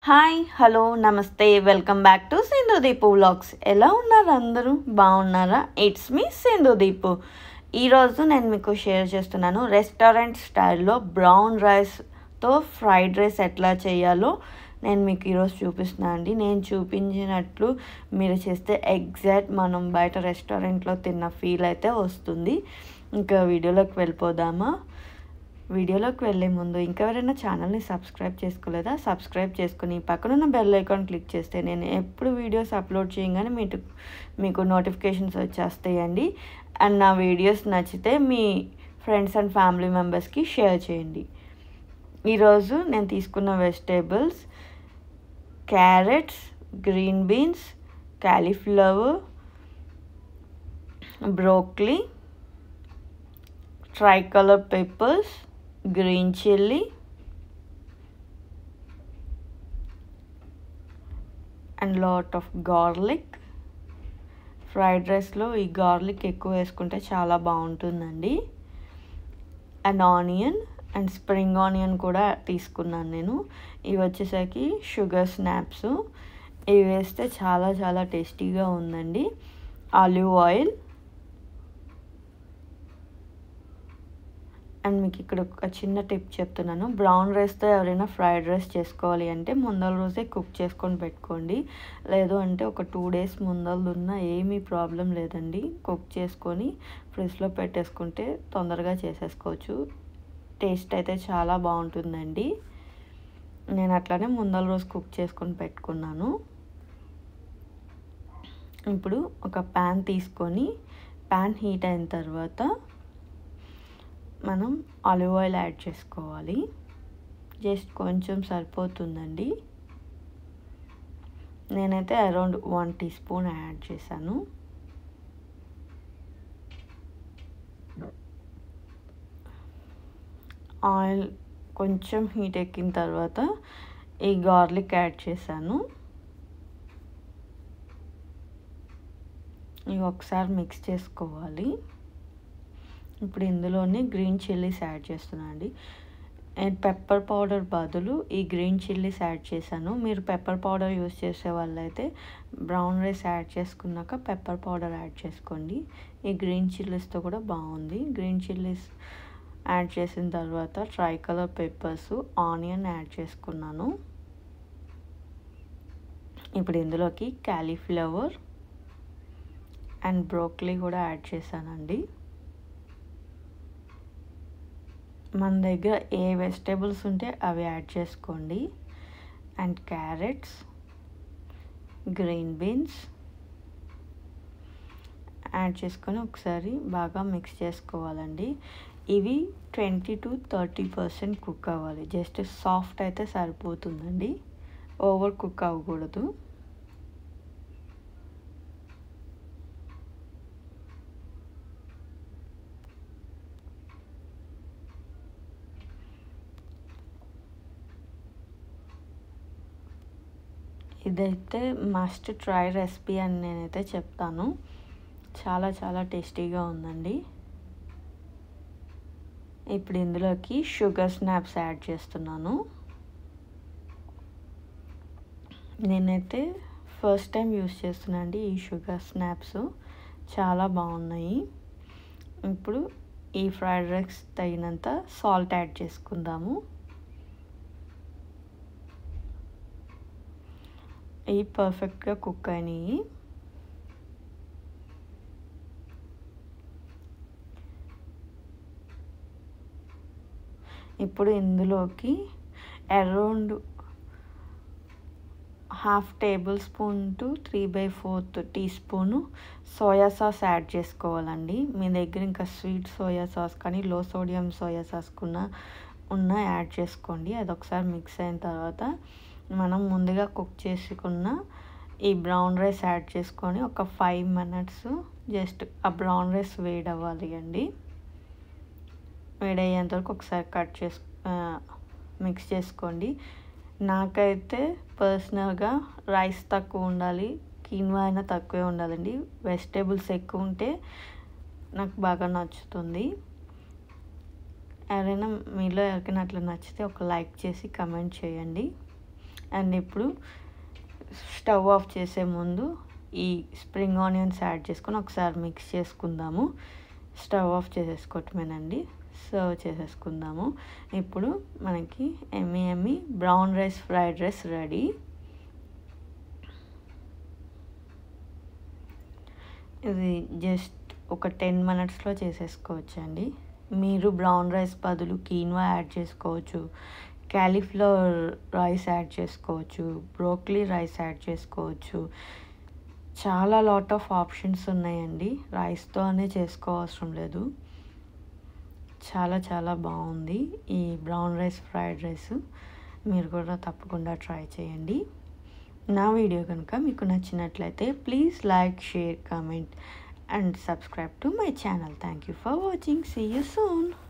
Hi hello నమస్తే welcome back to Sindhu Deepu vlogs. ఎలా ఉన్నారు అందరూ? బాగున్నారా? It's me Sindhu Deepu. ఈరోజు నేను మీకు షేర్ చేస్తున్నాను రెస్టారెంట్ స్టైల్లో బ్రౌన్ రైస్తో ఫ్రైడ్ రైస్ ఎట్లా చేయాలో నేను మీకు ఈరోజు చూపిస్తున్నాను అండి. నేను చూపించినట్లు మీరు చేస్తే ఎగ్జాక్ట్ మనం బయట రెస్టారెంట్లో తిన్న ఫీల్ అయితే వస్తుంది. ఇంకా వీడియోలోకి వెళ్ళిపోదామా? వీడియోలోకి వెళ్ళే ముందు ఇంకెవరైనా ఛానల్ని సబ్స్క్రైబ్ చేసుకోలేదా? సబ్స్క్రైబ్ చేసుకుని పక్కనున్న బెల్ ఐకాన్ క్లిక్ చేస్తే నేను ఎప్పుడు వీడియోస్ అప్లోడ్ చేయగానే మీకు నోటిఫికేషన్స్ వచ్చేస్తాయండి. అండ్ నా వీడియోస్ నచ్చితే మీ ఫ్రెండ్స్ అండ్ ఫ్యామిలీ మెంబర్స్కి షేర్ చేయండి. ఈరోజు నేను తీసుకున్న vegetables carrots, green beans, cauliflower, broccoli, tricolour peppers, green chilli and lot of garlic. Fried రైస్లో ఈ గార్లిక్ ఎక్కువ వేసుకుంటే చాలా బాగుంటుందండి. And onion and spring onion కూడా తీసుకున్నాను నేను. ఇవి వచ్చేసరికి షుగర్ స్నాప్స్. ఇవి వేస్తే చాలా చాలా టేస్టీగా ఉందండి. Olive oil. అండ్ మీకు ఇక్కడ ఒక చిన్న టిప్ చెప్తున్నాను. బ్రౌన్ రైస్తో ఎవరైనా ఫ్రైడ్ రైస్ చేసుకోవాలి అంటే ముందల రోజే కుక్ చేసుకొని పెట్టుకోండి. లేదు అంటే ఒక 2 days ముందలున్నా ఏమీ ప్రాబ్లం లేదండి. కుక్ చేసుకొని ఫ్రిడ్జ్లో పెట్టేసుకుంటే తొందరగా చేసేసుకోవచ్చు. టేస్ట్ అయితే చాలా బాగుంటుందండి. నేను అట్లానే ముందల రోజు కుక్ చేసుకొని పెట్టుకున్నాను. ఇప్పుడు ఒక ప్యాన్ తీసుకొని ప్యాన్ హీట్ అయిన తర్వాత మనం ఆలివ్ ఆయిల్ యాడ్ చేసుకోవాలి. జస్ట్ కొంచెం సరిపోతుందండి. నేనైతే అరౌండ్ 1 teaspoon యాడ్ చేశాను. ఆయిల్ కొంచెం హీట్ ఎక్కిన తర్వాత ఈ గార్లిక్ యాడ్ చేశాను. ఇవి ఒకసారి మిక్స్ చేసుకోవాలి. ఇప్పుడు ఇందులోనే గ్రీన్ చిల్లీస్ యాడ్ చేస్తున్నాను అండి. అండ్ పెప్పర్ పౌడర్ బదులు ఈ గ్రీన్ చిల్లీస్ యాడ్ చేశాను. మీరు పెప్పర్ పౌడర్ యూస్ చేసే వాళ్ళైతే బ్రౌన్ రైస్ యాడ్ చేసుకున్నాక పెప్పర్ పౌడర్ యాడ్ చేసుకోండి. ఈ గ్రీన్ చిల్లీస్తో కూడా బాగుంది. గ్రీన్ చిల్లీస్ యాడ్ చేసిన తర్వాత ట్రైకలర్ పెప్పర్స్, ఆనియన్ యాడ్ చేసుకున్నాను. ఇప్పుడు ఇందులోకి కాలీఫ్లవర్ అండ్ బ్రోకలీ కూడా యాడ్ చేశానండి. మన దగ్గర ఏ వెజిటేబుల్స్ ఉంటే అవి యాడ్ చేసుకోండి. And carrots, green beans add చేసుకొని ఒకసారి బాగా మిక్స్ చేసుకోవాలండి. ఇవి 20 to 30% కుక్ అవ్వాలి. జస్ట్ సాఫ్ట్ అయితే సరిపోతుందండి. ఓవర్ కుక్ అవ్వకూడదు. ఇదైతే మస్ట్ ట్రై రెసిపీ అని నేనైతే చెప్తాను. చాలా చాలా టేస్టీగా ఉందండి. ఇప్పుడు ఇందులోకి షుగర్ స్నాప్స్ యాడ్ చేస్తున్నాను. నేనైతే ఫస్ట్ టైం యూస్ చేస్తున్నాను అండి ఈ షుగర్ స్నాప్స్. చాలా బాగున్నాయి. ఇప్పుడు ఈ ఫ్రైడ్ రైస్ తగినంత సాల్ట్ యాడ్ చేసుకుందాము. ఇవి పర్ఫెక్ట్గా కుక్ అయినాయి. ఇప్పుడు ఇందులోకి around 1/2 tablespoon to 3/4 teaspoon soya sauce add చేసుకోవాలండి. మీ దగ్గర ఇంకా స్వీట్ సోయా సాస్ కానీ లో సోడియం సోయా సాస్ ఉన్న యాడ్ చేసుకోండి. అది ఒకసారి మిక్స్ అయిన తర్వాత మనం ముందుగా కుక్ చేసుకున్న ఈ బ్రౌన్ రైస్ యాడ్ చేసుకొని ఒక 5 minutes జస్ట్ ఆ బ్రౌన్ రైస్ వేడవ్వాలి అండి. వేడయ్యేంత వరకు ఒకసారి మిక్స్ చేసుకోండి. నాకైతే పర్సనల్గా రైస్ తక్కువ ఉండాలి, కీన్వా అయినా తక్కువే ఉండాలండి. వెజిటేబుల్స్ ఎక్కువ ఉంటే నాకు బాగా నచ్చుతుంది. మీలో ఎవరికైనా అట్లా నచ్చితే ఒక లైక్ చేసి కమెంట్ చేయండి. అండ్ ఇప్పుడు స్టవ్ ఆఫ్ చేసే ముందు ఈ స్ప్రింగ్ ఆనియన్స్ యాడ్ చేసుకొని ఒకసారి మిక్స్ చేసుకుందాము. Stove off చేసేసుకోవటమేనండి. సర్వ్ చేసేసుకుందాము. ఇప్పుడు మనకి ఎమ్మి brown rice fried rice ready. ఇది జస్ట్ ఒక 10 minutesలో చేసేసుకోవచ్చండి. మీరు బ్రౌన్ రైస్ బదులు కీన్వా యాడ్ చేసుకోవచ్చు, క్యాలీఫ్లవర్ రైస్ యాడ్ చేసుకోవచ్చు, బ్రోకలీ రైస్ యాడ్ చేసుకోవచ్చు. చాలా లాట్ ఆఫ్ ఆప్షన్స్ ఉన్నాయండి. రైస్తోనే చేసుకోవసరం లేదు. చాలా చాలా బాగుంది ఈ బ్రౌన్ రైస్ ఫ్రైడ్ రైస్. మీరు కూడా తప్పకుండా ట్రై చేయండి. నా వీడియో కనుక మీకు నచ్చినట్లయితే please like, share, comment and subscribe to my channel. Thank you for watching. See you soon.